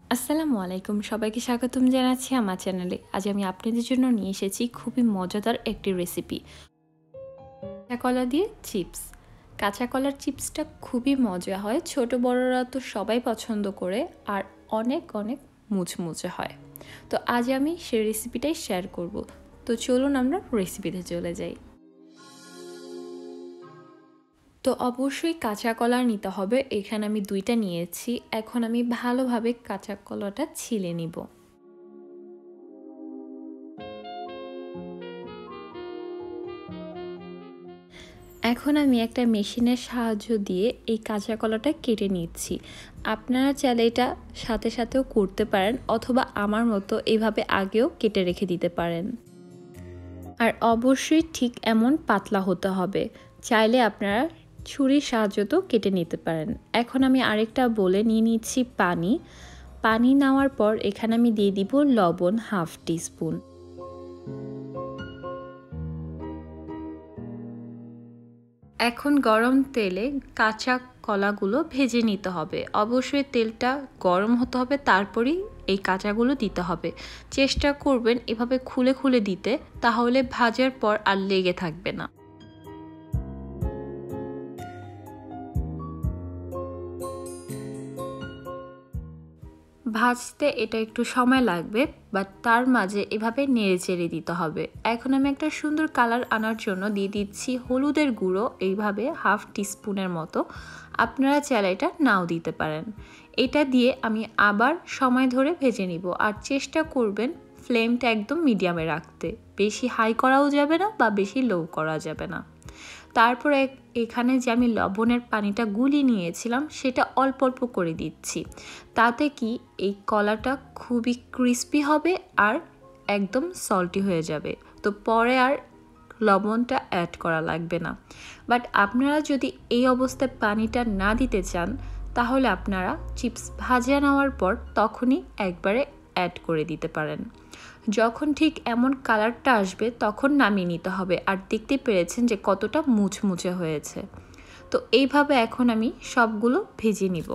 আসসালামু আলাইকুম, সবাইকে স্বাগতম জানাচ্ছি আমার চ্যানেলে। আজ আমি আপনাদের জন্য নিয়ে এসেছি খুবই মজাদার একটি রেসিপি, কাঁচা কলা দিয়ে চিপস। কাঁচা কলার চিপসটা খুবই মজা হয়, ছোট বড়রা তো সবাই পছন্দ করে, আর অনেক অনেক মুচমুচে হয়। তো আজ আমি সেই রেসিপিটাই শেয়ার করব। তো চলুন আমরা রেসিপিতে চলে যাই। তো অবশ্যই কাঁচা কলা নিতে হবে। এখানে আমি 2টা নিয়েছি। এখন আমি ভালোভাবে কাঁচা কলাটা ছিলে নিব। এখন আমি একটা মেশিনের সাহায্য দিয়ে এই কাঁচা কলাটা কেটে নিচ্ছি। আপনারা চাইলে এটা সাথে সাথেও করতে পারেন, অথবা আমার মতো এভাবে আগেও কেটে রেখে দিতে পারেন। আর অবশ্যই ঠিক এমন পাতলা হতে হবে। চাইলে আপনারা ছুরির সাহায্যতেও কেটে নিতে পারেন। এখন আমি আরেকটা বলে নিয়ে নিচ্ছি পানি। পানি নেওয়ার পর এখানে আমি দিয়ে দিব লবণ 1/2 টিস্পুন। এখন গরম তেলে কাঁচা কলাগুলো ভেজে নিতে হবে। অবশ্যই তেলটা গরম হতে হবে, তারপরেই এই কাঁচাগুলো দিতে হবে। চেষ্টা করবেন এভাবে খুলে খুলে দিতে, তাহলে ভাজার পর আর লেগে থাকবে না। ভাজতে এটা একটু সময় লাগবে, বাট তার মাঝে এভাবে নেড়ে চেড়ে দিতে হবে। এখন আমি একটা সুন্দর কালার আনার জন্য দিয়ে দিচ্ছি হলুদের গুঁড়ো, এইভাবে 1/2 টিস্পুনের মতো। আপনারা চাইলে এটা নাও দিতে পারেন। এটা দিয়ে আমি আবার সময় ধরে ভেজে নিব, আর চেষ্টা করবেন ফ্লেমটা একদম মিডিয়ামে রাখতে। বেশি হাই করাও যাবে না বা বেশি লো করা যাবে না। তারপরে এখানে যে আমি লবণের পানিটা গুলিয়ে নিয়েছিলাম সেটা অল্প অল্প করে দিচ্ছি। তাতে কি এই কলাটা খুবই ক্রিস্পি হবে আর একদম সল্টি হয়ে যাবে। তো পরে আর লবণটা অ্যাড করা লাগবে না। বাট আপনারা যদি এই অবস্থায় পানিটা না দিতে চান, তাহলে আপনারা চিপস ভাজা নেওয়ার পর তখনই একবারে অ্যাড করে দিতে পারেন। যখন ঠিক এমন কালারটা আসবে তখন নামিয়ে নিতে হবে। আর দেখতে পেরেছেন যে কতটা মুচমুচে হয়েছে। তো এইভাবে এখন আমি সবগুলো ভেজে নিব।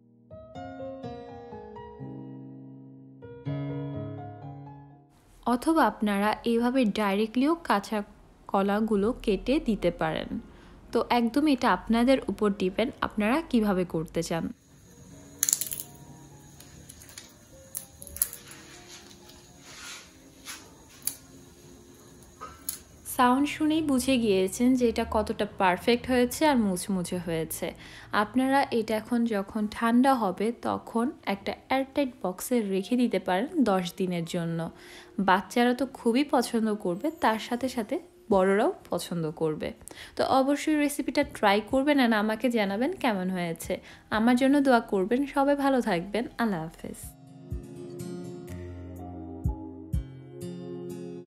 অথবা আপনারা এইভাবে ডাইরেক্টলিও কাঁচা কলাগুলো কেটে দিতে পারেন। তো একদম এটা আপনাদের উপর ডিপেন্ড, আপনারা কিভাবে করতে চান। সাউন্ড শুনেই বুঝে গিয়েছেন যে এটা কতটা পারফেক্ট হয়েছে আর মুচমুচে হয়েছে। আপনারা এটা এখন যখন ঠান্ডা হবে তখন একটা এয়ারটাইট বক্সে রেখে দিতে পারেন 10 দিনের জন্য। বাচ্চারা তো খুবই পছন্দ করবে, তার সাথে সাথে বড়রাও পছন্দ করবে। তো অবশ্যই রেসিপিটা ট্রাই করবেন আর আমাকে জানাবেন কেমন হয়েছে। আমার জন্য দোয়া করবেন। সবাই ভালো থাকবেন। আল্লাহ হাফেজ।